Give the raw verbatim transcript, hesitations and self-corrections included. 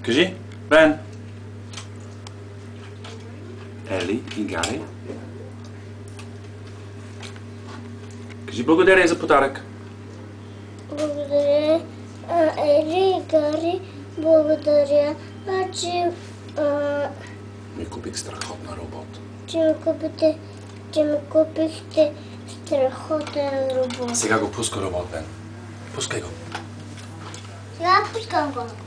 Кажи, Бен. Ели и Гари. Кажи благодаря за подарък. Благодаря, Ели и Гари. Благодаря, че... Ми купих страхотна робот. Че ми купите... Че ми купихте страхотен робот. Сега го пуска робот, Бен. Пускай го. Сега пускам го.